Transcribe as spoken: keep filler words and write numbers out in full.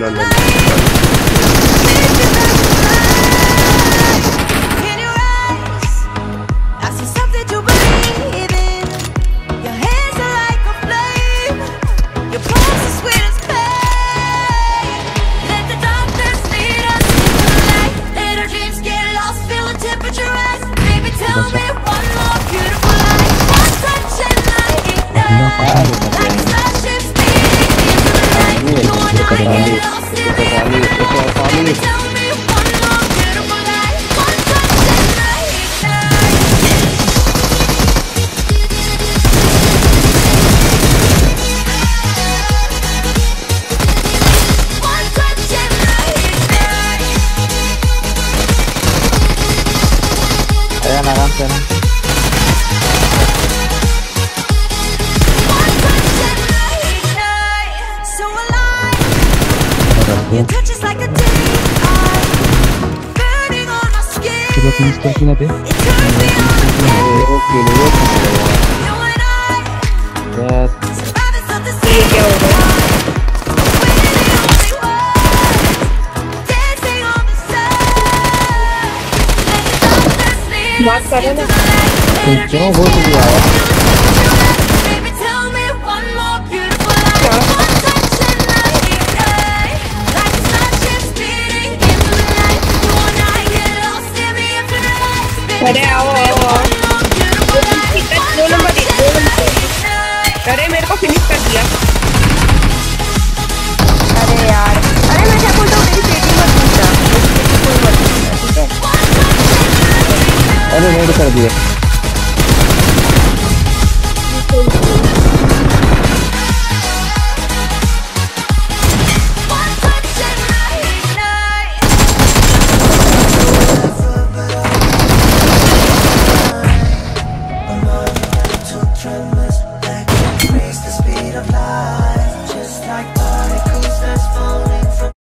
Low low Please take it a bit. Okay, yes. बात कर रहे ना क्यों हो गया अरे आओ आओ आओ दो नंबर दो नंबर अरे मेरे को फिनिश कर दिया अरे यार अरे मैं क्या बोलता हूँ मेरी सेटिंग मत पूछना कोई मत पूछना ठीक है अरे रेड कर दिया